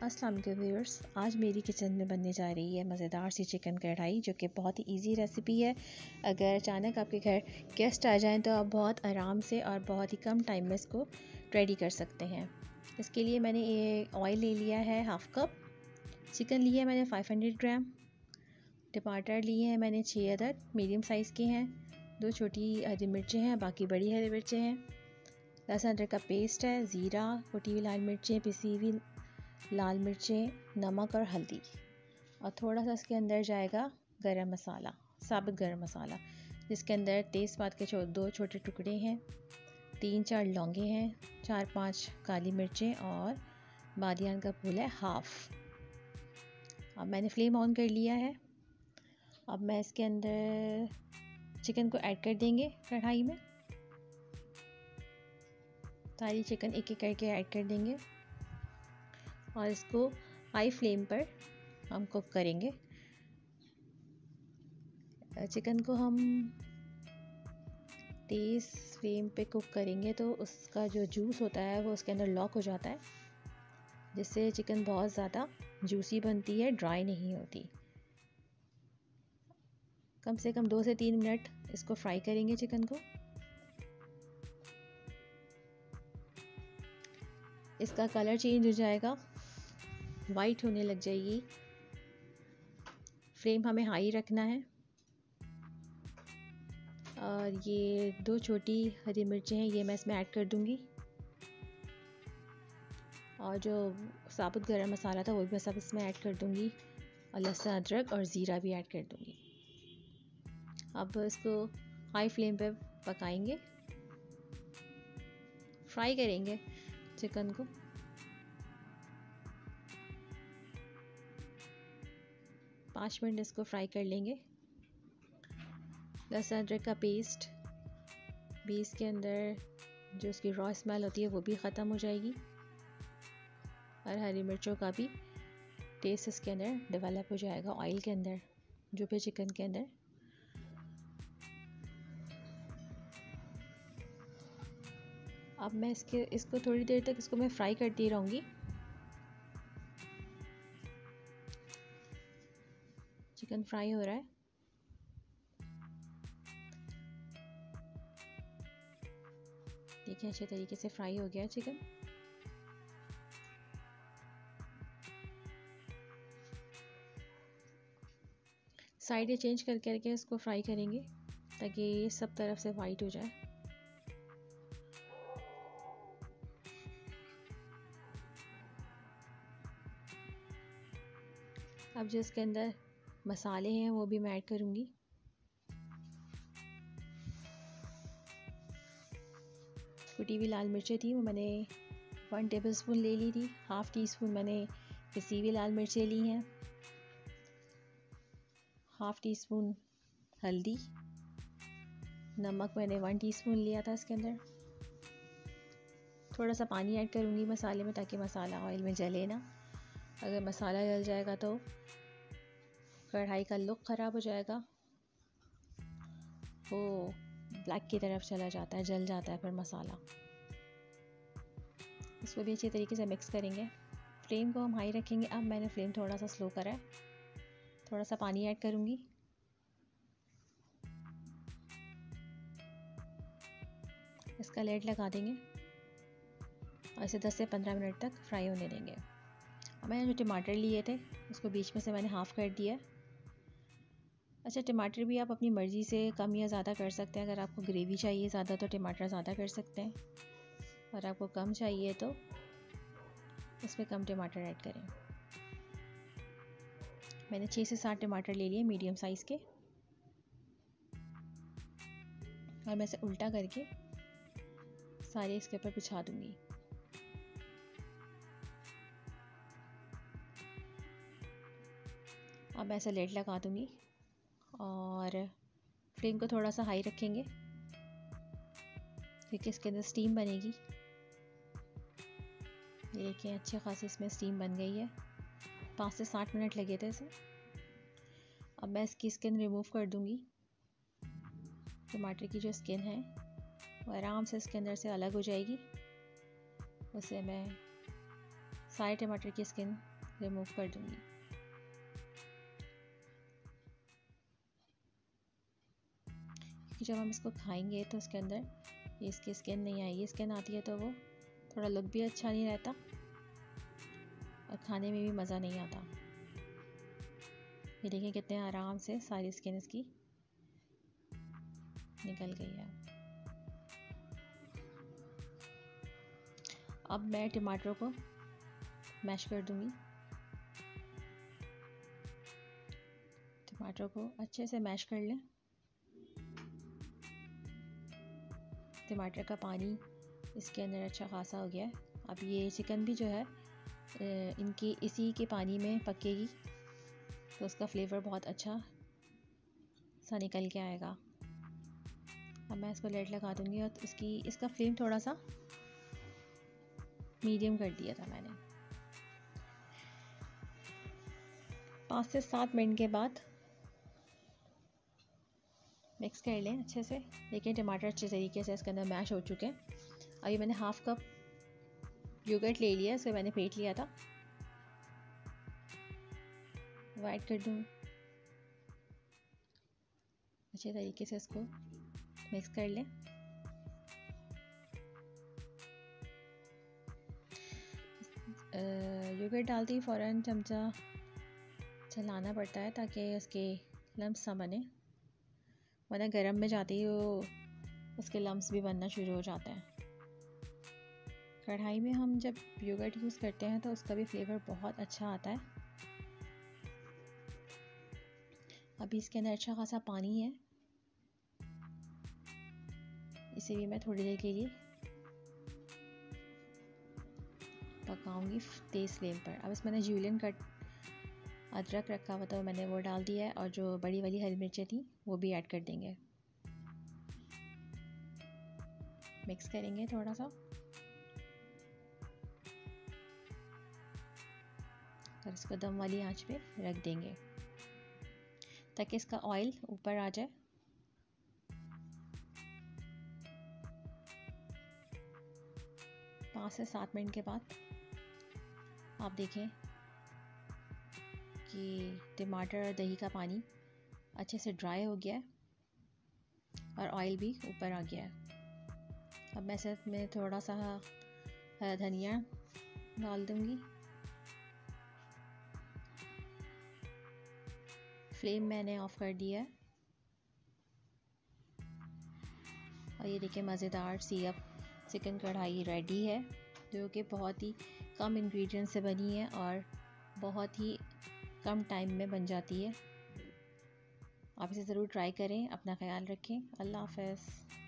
अस्सलाम वालेकुम व्यूअर्स, आज मेरी किचन में बनने जा रही है मज़ेदार सी चिकन कढ़ाई, जो कि बहुत ही इजी रेसिपी है। अगर अचानक आपके घर गेस्ट आ जाएं तो आप बहुत आराम से और बहुत ही कम टाइम में इसको रेडी कर सकते हैं। इसके लिए मैंने ये ऑयल ले लिया है हाफ़ कप, चिकन लिया है मैंने 500 ग्राम, टमाटर लिए हैं मैंने 6 अदद मीडियम साइज़ के हैं, 2 छोटी हरी मिर्चें हैं, बाकी बड़ी हरी मिर्चें हैं, लहसुन अदरक का पेस्ट है, ज़ीरा, कुटी हुई लाल मिर्चें, पिसी हुई लाल मिर्चें, नमक और हल्दी, और थोड़ा सा इसके अंदर जाएगा गरम मसाला, साबुत गरम मसाला, जिसके अंदर तेज़पात के 2 छोटे टुकड़े हैं, 3-4 लौंगे हैं, 4-5 काली मिर्चें और बादियान का फूल है हाफ़। अब मैंने फ्लेम ऑन कर लिया है। अब मैं इसके अंदर चिकन को ऐड कर देंगे कढ़ाई में। सारी चिकन एक एक करके ऐड कर देंगे और इसको हाई फ्लेम पर हम कुक करेंगे। चिकन को हम तेज़ फ्लेम पे कुक करेंगे तो उसका जो जूस होता है वो उसके अंदर लॉक हो जाता है, जिससे चिकन बहुत ज़्यादा जूसी बनती है, ड्राई नहीं होती। कम से कम 2 से 3 मिनट इसको फ्राई करेंगे चिकन को। इसका कलर चेंज हो जाएगा, वाइट होने लग जाएगी। फ्लेम हमें हाई रखना है। और ये 2 छोटी हरी मिर्चें हैं, ये मैं इसमें ऐड कर दूंगी, और जो साबुत गरम मसाला था वो भी मैं सब इसमें ऐड कर दूंगी, और लहसुन अदरक और ज़ीरा भी ऐड कर दूंगी। अब इसको हाई फ्लेम पे पकाएंगे, फ्राई करेंगे चिकन को। पाँच मिनट इसको फ्राई कर लेंगे। लहसुन अदरक का पेस्ट भी इसके अंदर, जो उसकी रॉ स्मेल होती है वो भी ख़त्म हो जाएगी, और हरी मिर्चों का भी टेस्ट इसके अंदर डेवलप हो जाएगा ऑयल के अंदर, जो भी चिकन के अंदर। अब मैं इसको थोड़ी देर तक इसको मैं फ्राई करती रहूँगी। चिकन फ्राई हो रहा है। देखिए अच्छे तरीके से फ्राई हो गया चिकन। साइडें चेंज कर करके इसको फ्राई करेंगे ताकि ये सब तरफ से वाइट हो जाए। अब जो इसके अंदर मसाले हैं वो भी मैं ऐड करूँगी। कुटी हुई लाल मिर्चें थी वो मैंने 1 टेबलस्पून ले ली थी, हाफ़ टी स्पून मैंने पिसी हुई लाल मिर्चें ली हैं, हाफ़ टी स्पून हल्दी, नमक मैंने 1 टीस्पून लिया था इसके अंदर। थोड़ा सा पानी ऐड करूँगी मसाले में ताकि मसाला ऑयल में जले ना। अगर मसाला जल जाएगा तो कढ़ाई का लुक ख़राब हो जाएगा, वो ब्लैक की तरफ चला जाता है, जल जाता है फिर मसाला। इसको भी अच्छी तरीके से मिक्स करेंगे। फ्लेम को हम हाई रखेंगे। अब मैंने फ्लेम थोड़ा सा स्लो करा है। थोड़ा सा पानी ऐड करूँगी। इसका लेड लगा देंगे और इसे 10 से 15 मिनट तक फ्राई होने देंगे। अब मैंने जो टमाटर लिए थे उसको बीच में से मैंने हाफ़ कर दिया। अच्छा, टमाटर भी आप अपनी मर्ज़ी से कम या ज़्यादा कर सकते हैं। अगर आपको ग्रेवी चाहिए ज़्यादा तो टमाटर ज़्यादा कर सकते हैं, और आपको कम चाहिए तो इसमें कम टमाटर ऐड करें। मैंने 6 से 7 टमाटर ले लिए मीडियम साइज़ के, और मैं इसे उल्टा करके सारे इसके ऊपर बिछा दूंगी। अब मैं ऐसे लेड लगा दूंगी और फ्लेम को थोड़ा सा हाई रखेंगे क्योंकि इसके अंदर स्टीम बनेगी। ये देखिए अच्छे खासी इसमें स्टीम बन गई है। 5 से 7 मिनट लगे थे इसे। अब मैं इसकी स्किन रिमूव कर दूंगी। टमाटर की जो स्किन है वो आराम से इसके अंदर से अलग हो जाएगी। उसे मैं सारे टमाटर की स्किन रिमूव कर दूँगी। क्योंकि जब हम इसको खाएंगे तो उसके अंदर ये इसकी स्किन नहीं आएगी। स्किन आती है तो वो थोड़ा लुक भी अच्छा नहीं रहता और खाने में भी मज़ा नहीं आता। ये देखिए कितने आराम से सारी स्किन इसकी निकल गई है। अब मैं टमाटर को मैश कर दूंगी। टमाटर को अच्छे से मैश कर लें। टमाटर का पानी इसके अंदर अच्छा खासा हो गया है। अब ये चिकन भी जो है इनकी इसी के पानी में पकेगी तो उसका फ्लेवर बहुत अच्छा सा निकल के आएगा। अब मैं इसको लेट लगा दूंगी और इसका फ्लेम थोड़ा सा मीडियम कर दिया था मैंने। 5 से 7 मिनट के बाद मिक्स कर लें अच्छे से। देखिए टमाटर अच्छे तरीके से इसके अंदर मैश हो चुके हैं। अभी मैंने हाफ कप योगर्ट ले लिया, इसको मैंने फेंट लिया था। ऐड कर दूँ, अच्छे तरीके से इसको मिक्स कर लें। योगर्ट डालते ही फ़ौरन चमचा चलाना पड़ता है ताकि उसके लम्स ना बने, वरना गरम में जाते ही वो उसके लम्स भी बनना शुरू हो जाते हैं। कढ़ाई में हम जब योगर्ट यूज़ करते हैं तो उसका भी फ्लेवर बहुत अच्छा आता है। अभी इसके अंदर अच्छा खासा पानी है, इसे भी मैं थोड़ी देर के लिए पकाऊंगी तेज़ फ्लेम पर। अब इसमें मैंने जूलियन कट अदरक रखा हुआ था मैंने वो डाल दिया है और जो बड़ी वाली हरी मिर्चें थी वो भी ऐड कर देंगे। मिक्स करेंगे थोड़ा सा और इसको दम वाली आंच पे रख देंगे ताकि इसका ऑयल ऊपर आ जाए। पाँच से 7 मिनट के बाद आप देखें कि टमाटर और दही का पानी अच्छे से ड्राई हो गया है और ऑयल भी ऊपर आ गया है। अब मैं इसमें थोड़ा सा हरा धनिया डाल दूंगी। फ्लेम मैंने ऑफ कर दिया है और ये देखिए मज़ेदार सी अब चिकन कढ़ाई रेडी है, जो कि बहुत ही कम इंग्रेडिएंट से बनी है और बहुत ही कम टाइम में बन जाती है। आप इसे ज़रूर ट्राई करें। अपना ख्याल रखें। अल्लाह हाफ़िज़।